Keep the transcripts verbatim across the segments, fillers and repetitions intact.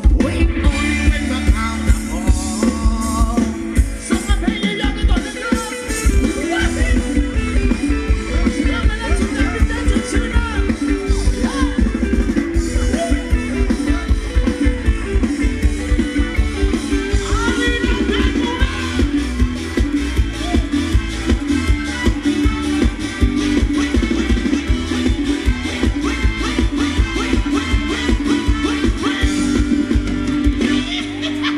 Ha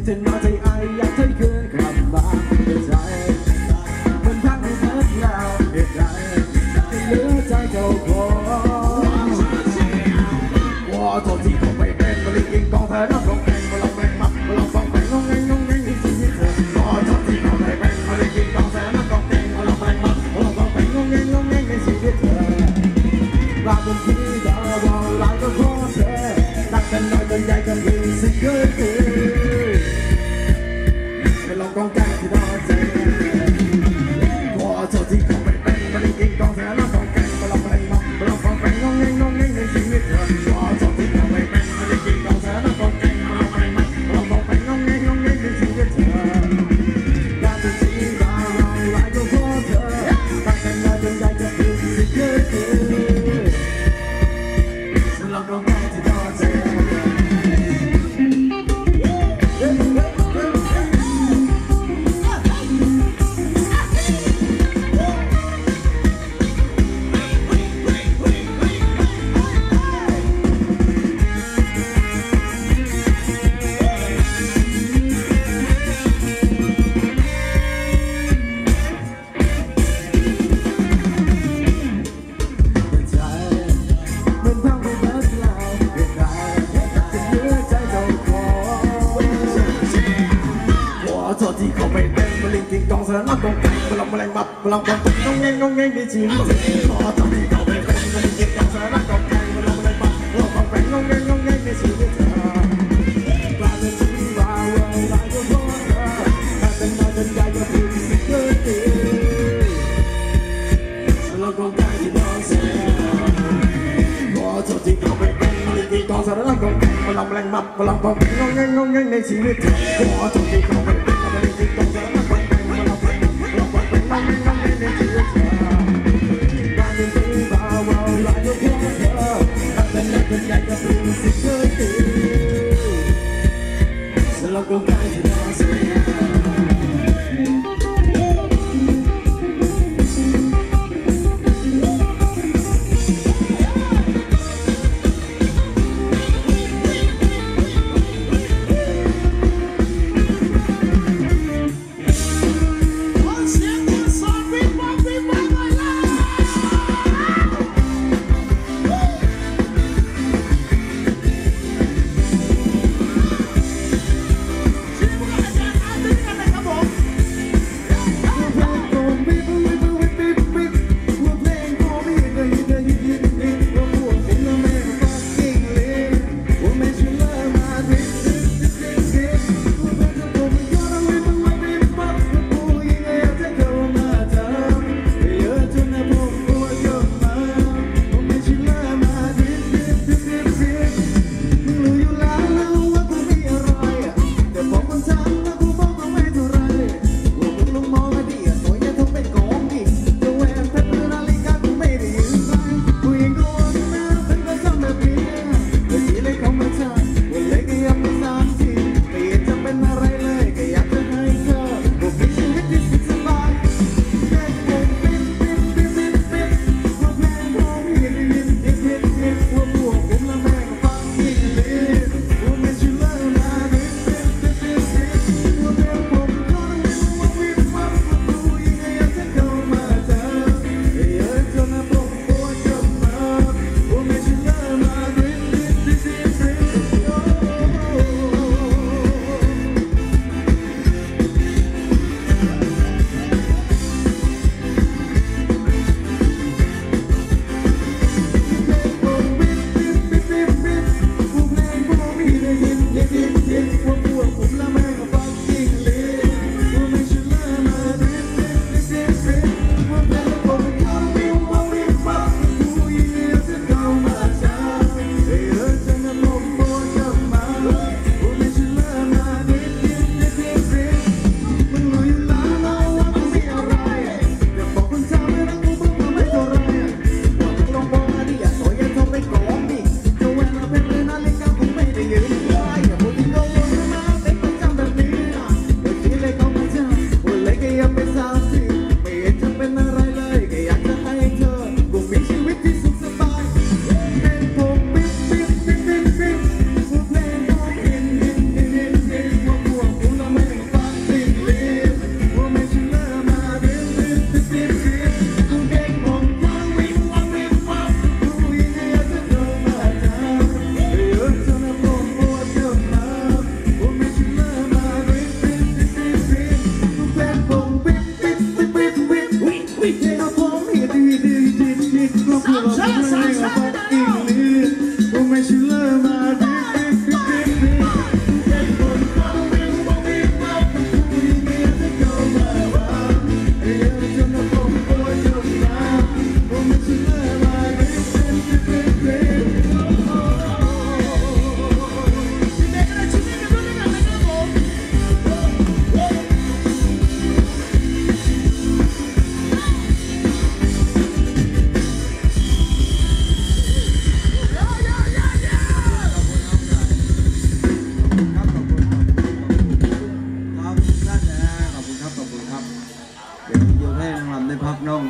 เธอมาใจไออยากให้คืนกลับมาใจมันพังไม่เลิกแล้วเหตุใดจะเหลือใจเจ้าของว่าโทษที่เขาไม่เป็นมาเลี้ยงกองเธอน้ำลงแข่งมาลองแข่งมามาลองฟังไปงงเงงงงเงงในชีวิตเธอว่าโทษที่เขาไม่เป็นมาเลี้ยงกองเธอน้ำลงแข่งมาลองแข่งมามาลองฟังไปงงเงงงงเงงในชีวิตเธอรักเป็นที่ดาวว่ารักก็ขอเธอรักกันน้อยกันใหญ่กันยิ่งสิ่งเกิดขึ้นไม่ลองกองแก่ที่นอนใจว่าโทษที่เขาไม่เป็นมาเลี้ยงกองเธอน้ำลงแข่งมาลองแข่งมามาลองฟังไปงงเงงงงเงงในชีวิตเธอว่าโทษที่เขาไม่เป็นมาเลี้ยงกองเธอน้ำลงแข่งมาลองแข่งมามาลองฟังไปงงเงงงงเงงในชีวิตเธอรักเป็นที่ดาวว่ารักก็ขอเธอรักกันน้อยกันใหญ่กันยิ่งสิ่งเกิดขึ้นเราต้องการที่นอนใจเราต้องการมาลองมาแรงมามาลองฟังไปงงเงงงงเงงในชีวิตเธอขอทำให้เขาไม่เป็นมาเลี้ยงกองเธอเราต้องการมาลองมาแรงมามาลองฟังไปงงเงงงงเงงในชีวิตเธอกลายเป็นที่ว่าเราได้ก็เพราะเธอกลายเป็นน้อยเป็นใหญ่ก็คือสิ่งเกิดขึ้นเราต้องการที่นอนเสียขอโทษที่เขาไม่เป็นมาเลี้ยงกองเธอเราต้องการมาลองมาแรงมามาลองฟังไปงงเงงงงเงงในชีวิตเธอขอโทษที่เขาไม่เป็น